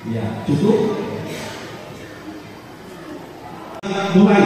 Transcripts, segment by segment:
Ya, cukup. Mulai.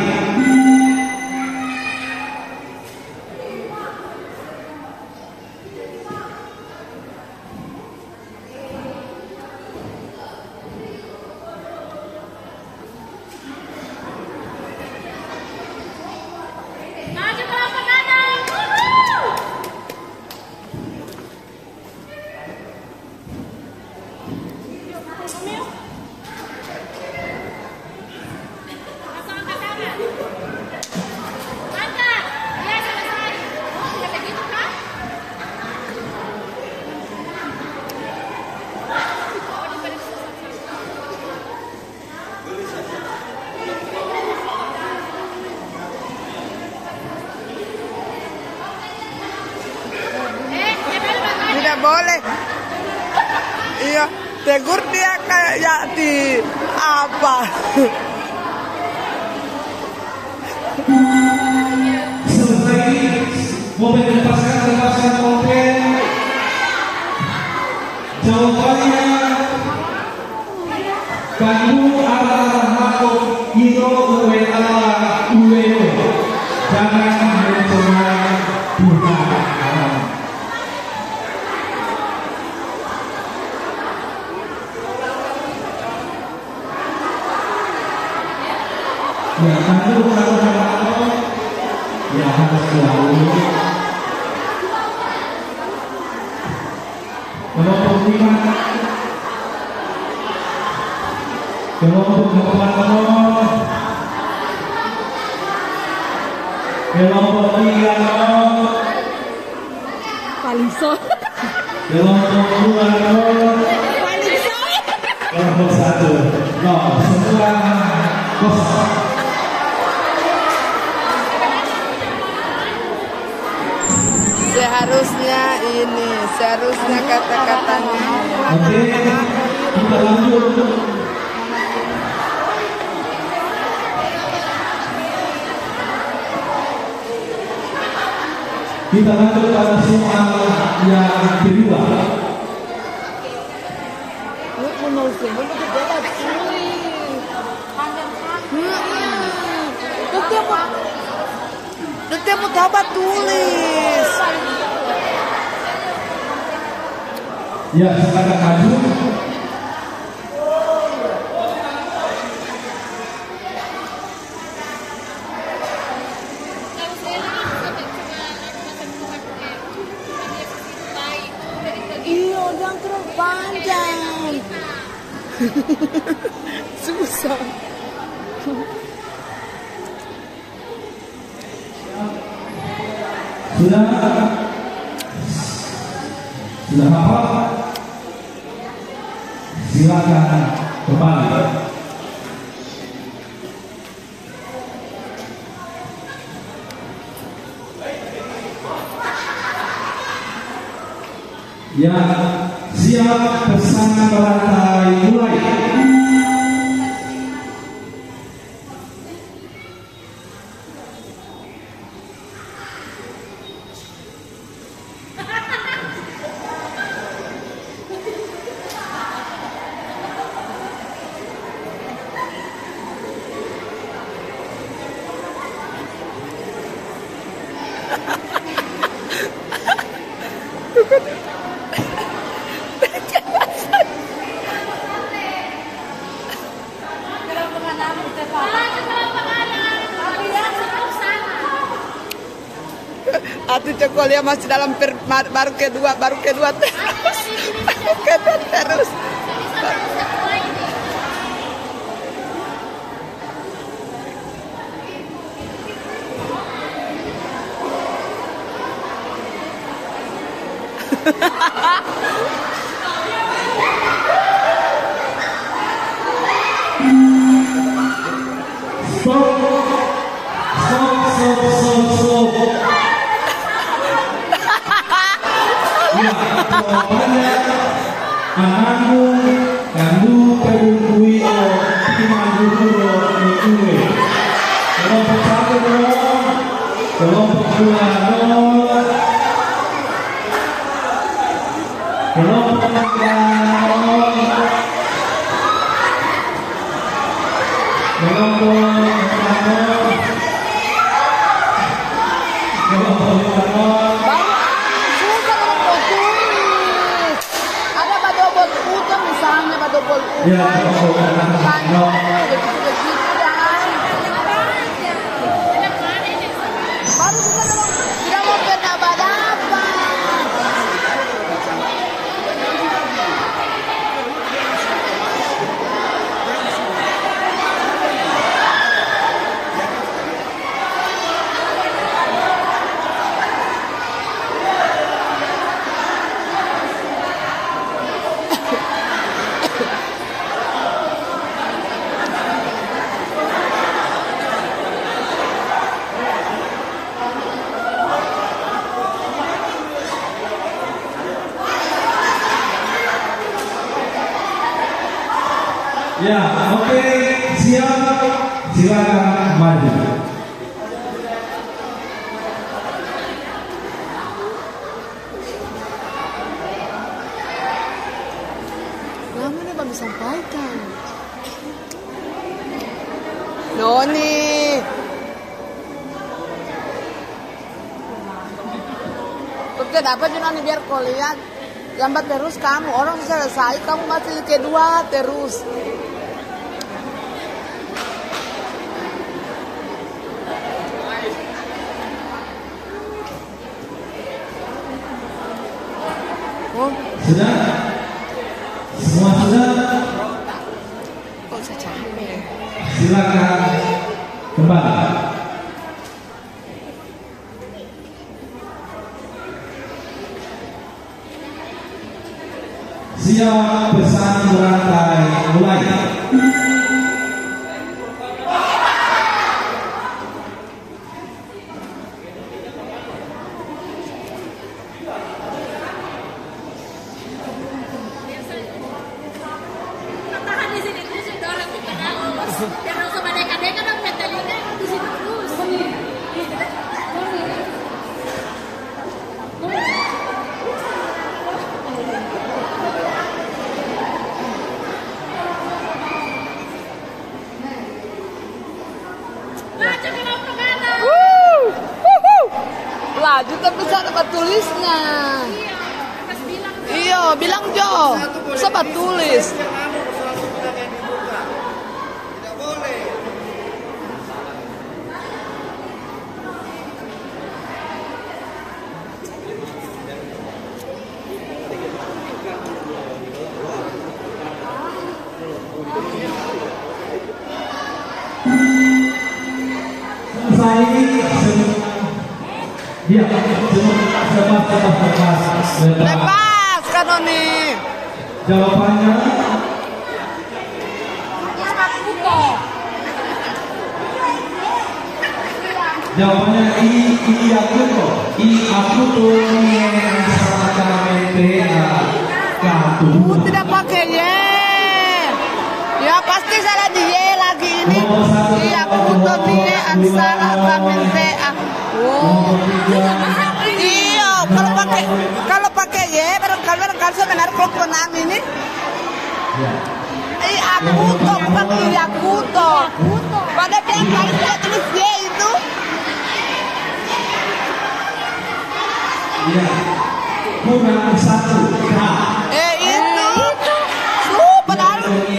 Tidak boleh. Iya, tegur dia kayak di apa? Selesai mobil lepaskan mobil. Jawabannya kamu adalah hakuk hero uwe ala uwe. Jangan mencoba Tuhan alam. Ya, kamu ya harus selalu kelompok 5 kelompok 8 kelompok 3 Paling so. kelompok 2 Paling so. kelompok 1 no, semua kosong. Seharusnya kata-katanya. Oke, kita lanjut. Kita lanjut pada soal yang kedua. Dia mau dapat tulis. Ya, silakan maju. Iya, jangan terlalu panjang. Susah. Sudah hafal? Silakan kembali. Ya, siap bersama berantai mulai. Atuh Cokolia masih dalam baru kedua terus. Stop. Ya, jawabannya anakmu kamu perundui kelompok 1 kelompok 2 kelompok 3 susah kalau mau tulis. Ada badobol putih misalnya badobol Ya, begitu dan baru kita tidak mau pernah badapan. Ya, oke, siap. Silakan maju. Lama nih Bang sampaikan. Noni. Oke, dapat Noni biar kau lihat. Lambat terus kamu, orang selesai, kamu masih kedua terus. Oh, Sudah? Semua sudah? kok saya capek. Silakan kembali. Siap pesan berantai mulai. Tahan di sini terus udah orang kita terus. Jangan usah badai-badai dong mentalnya di sini terus. Baca bilang ke kanan. Laju tapi bisa dapat tulisnya. Iya, pas bilang Iya, bilang Jo. Sobat tulis. Dia lepas. Lepas kan Noni. Jawabannya jawabannya aku tuh Tidak pakai ye. Ya pasti salah di ye lagi ini. Iya, aku tuh ye ansara kamente. Oh. Iya, kalau pakai ye barangkali sebenarnya kelompok enam ini. Aku tuh pakai aku tuh. Pada tiap kali saya tulis ye itu. Iya. Kurang satu K. Itu. Padahal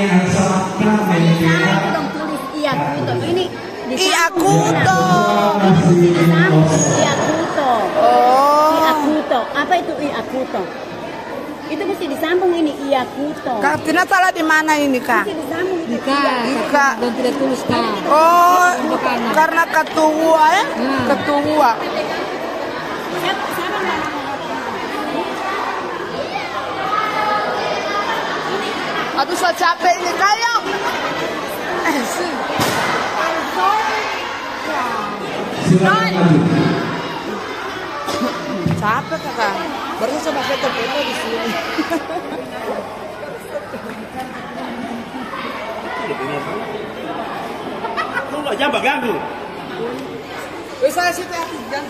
belum tulis iya kuto. Ini iya kuto. Iya kuto. Oh. Iya kuto. Apa itu iya kuto? Itu mesti disambung ini iya kuto. Kartina salah di mana ini, Kak? Mesti disambung itu Ika. Dan tidak tulis Kak. Oh, karena ketua ya? Ketua. Aduh, saya capek ini kayak. Silakan maju. Capek Kakak. Baru saya pakai foto di sini. Lu nggak jangan ganggu. Bisa sih jangan.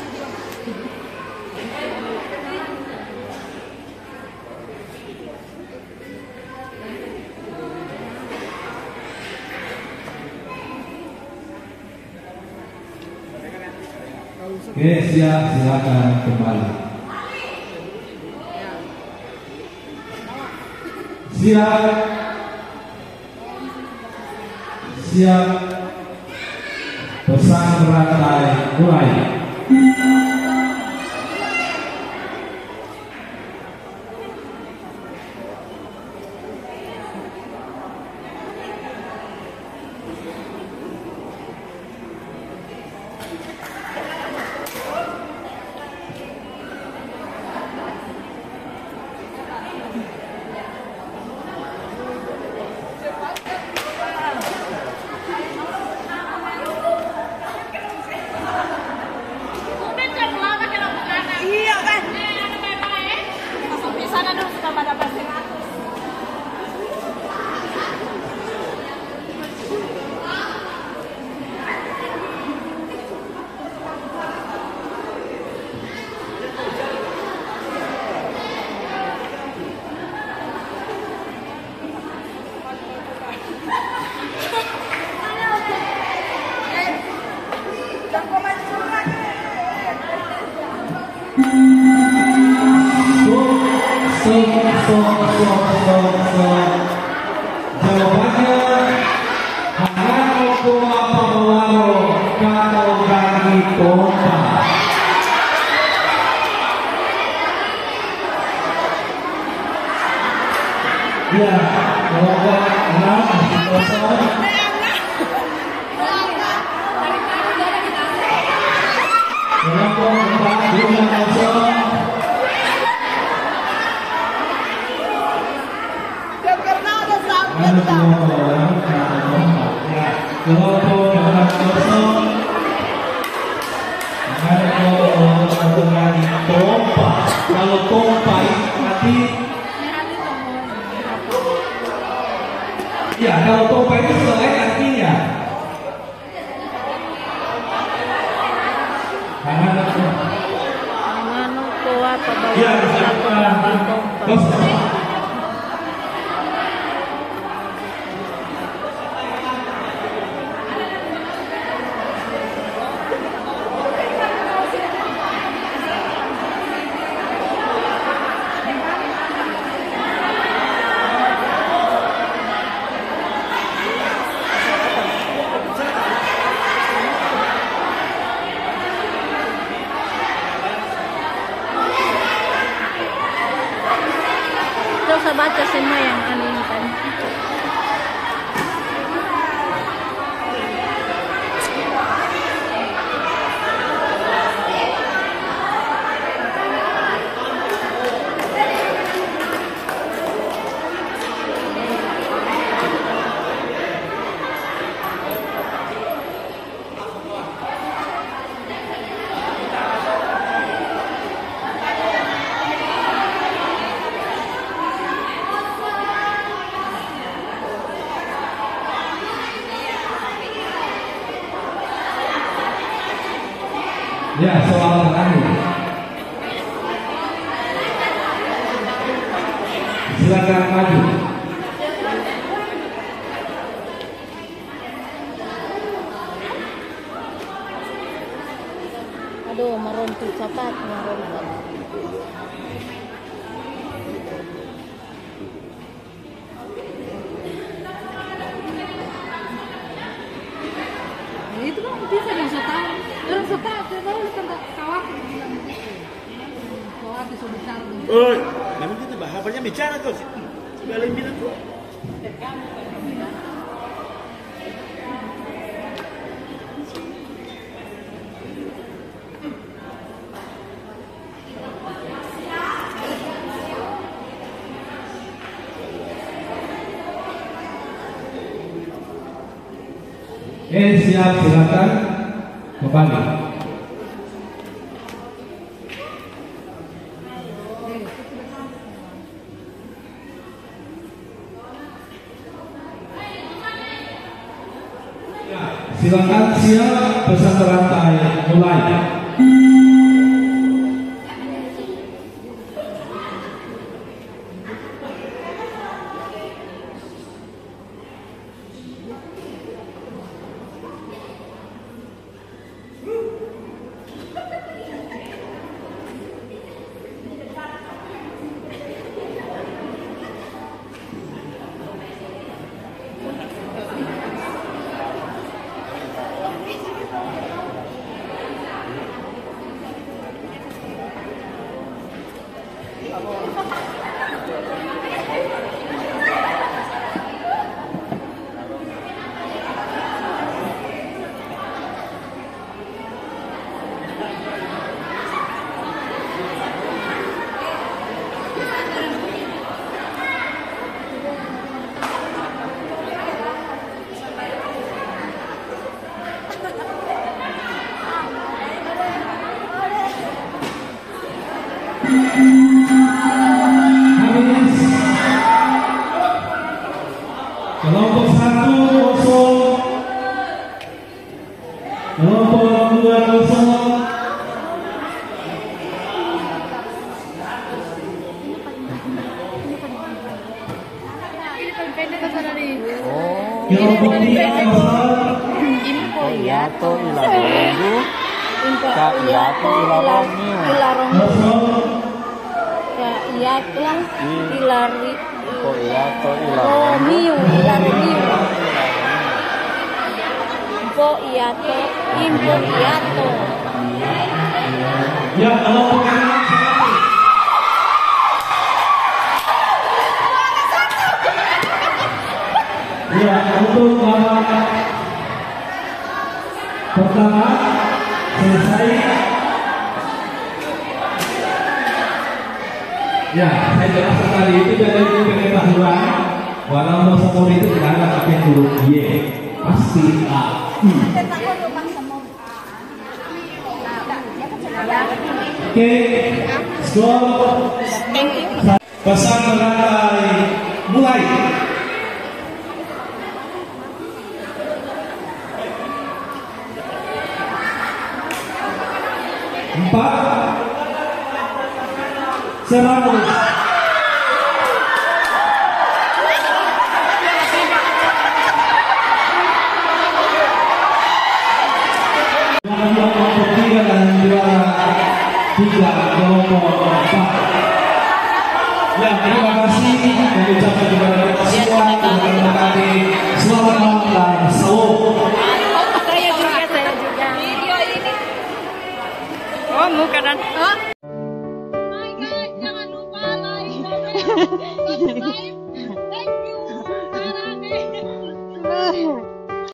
Oke, siap, silakan kembali. Siap. Siap. Pasang rantai mulai. Iya kan? Masuk di sana dulu sudah pada pasti. Jawabannya Hanano Koa Pamawaro Kato Gani Tompa. Ya, jawaban anak masih kosong. Kelompok 4 jumlah kosong. Dia pernah ada sampai Ada tak? dua orang kata Tompa. Ya, kelompok 4 kosong. Ada kelompok Kato Gani Tompa. Kalau Tompa itu nanti ya, kalau Tompa itu selain artinya Hanano Koa Pamawaro ya, Kato misalkan Gani Tompa. kosong. Ito sa baca semua yang ano yung kan. Ya, soal terakhir. Silakan maju. Aduh, meruntuh cepat, meruntuh. Itu kan bisa yang tahu. Orang tahu, dia tahu tentang kawat. Kawat itu besar. Oh, memang kita bahasanya bicara tuh. Sudah lebih bilang tuh. Siap, silakan kembali. Silakan siap, pesan rantai mulai. Habis. Kelompok 1 kosong. Kelompok 2 kosong. Kelompok 3 kosong. Yato ilarongu, ka yato ilarongu, Kosong. Iyato ilari ko yato ilarongu, Romeo ilaronio. Impo iyato, impo iyato. Ya, kelompok 6. Ya, untuk babak pertama selesai. Ya, saya jelaskan tadi itu dari pengetahuan walau nomor itu tidak ada pakai huruf Y, pasti A. Oke, skor pesan berantai mulai. Empat 100. Kelompok 3 dan juara 3 kelompok 4. Ya, terima kasih mengucapkan kepada kita semua terima kasih. Selamat malam dan salam. Saya juga. Video ini. Oh, muka dan. My God, jangan lupa like, comment, subscribe.